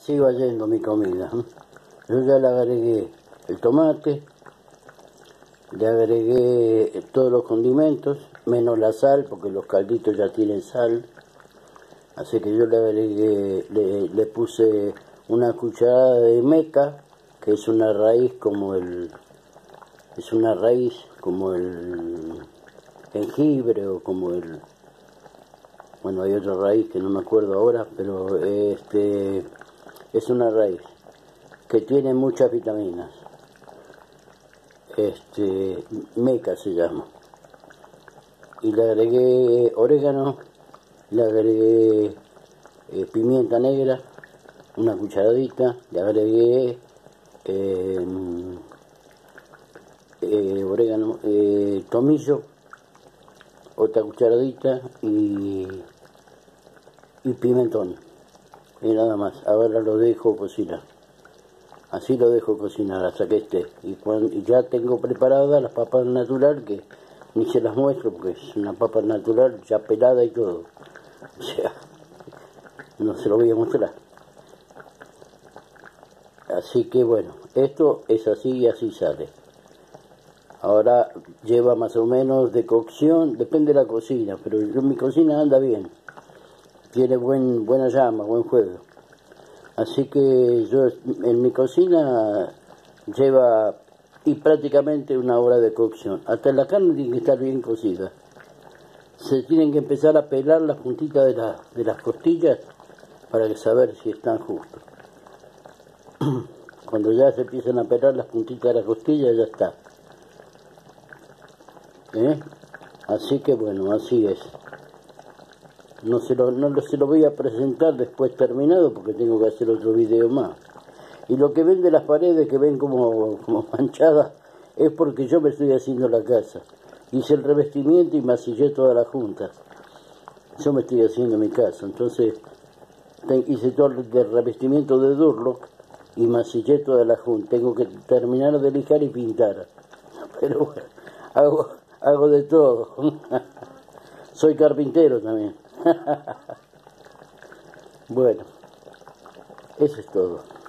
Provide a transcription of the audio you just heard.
Sigo yendo mi comida. Yo ya le agregué el tomate, le agregué todos los condimentos, menos la sal, porque los calditos ya tienen sal. Así que yo le agregué, le puse una cucharada de meca, que es una raíz como el jengibre o como el, bueno, hay otra raíz que no me acuerdo ahora, pero es una raíz que tiene muchas vitaminas. Meca se llama. Y le agregué orégano, le agregué pimienta negra, una cucharadita, le agregué orégano, tomillo, otra cucharadita y pimentón. Y nada más. Ahora lo dejo cocinar. Así lo dejo cocinar hasta que esté. Y ya tengo preparadas las papas natural, que ni se las muestro porque es una papa natural ya pelada y todo. O sea, no se lo voy a mostrar. Así que bueno, esto es así y así sale. Ahora lleva más o menos de cocción, depende de la cocina, pero mi cocina anda bien. Tiene buena llama, buen fuego. Así que yo en mi cocina lleva y prácticamente 1 hora de cocción. Hasta la carne tiene que estar bien cocida. Se tienen que empezar a pelar las puntitas de las costillas para saber si están justos. Cuando ya se empiezan a pelar las puntitas de la costilla, ya está. Así que bueno, así es. No se lo voy a presentar después terminado porque tengo que hacer otro video más. Y lo que ven de las paredes, que ven como manchadas, es porque yo me estoy haciendo la casa. Hice el revestimiento y masillé toda la junta. Yo me estoy haciendo mi casa. Entonces hice todo el revestimiento de Durlock y masillé toda la junta. Tengo que terminar de lijar y pintar. Pero bueno, hago de todo. Soy carpintero también. Bueno, eso es todo.